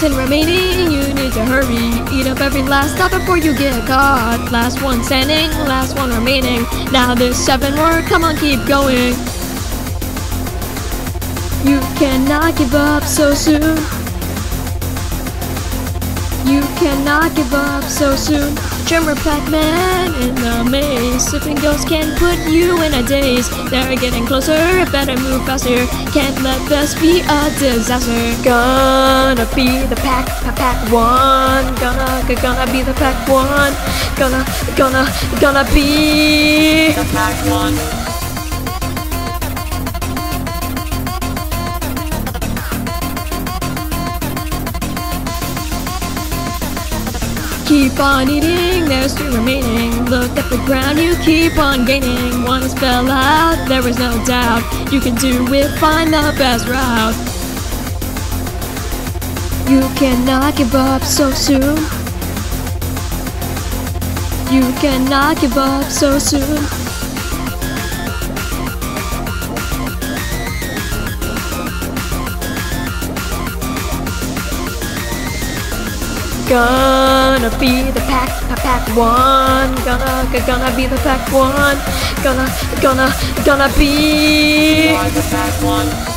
10 remaining, you need to hurry. Eat up every last stop before you get caught. Last one standing, last one remaining. Now there's 7 more, come on, keep going. You cannot give up so soon. You cannot give up so soon. Drummer Pac-man in the maze. Slipping ghosts can put you in a daze. They're getting closer, better move faster. Can't let this be a disaster. Gonna be the pac-one. Gonna be the pac-one. Gonna be the pac-one. Keep on eating, there's 3 remaining. Look at the ground, you keep on gaining. One spell out, there is no doubt. You can do it, find the best route. You cannot give up so soon. You cannot give up so soon. Gonna be the pac-one. Gonna be the pac-one. Gonna be the pac-one.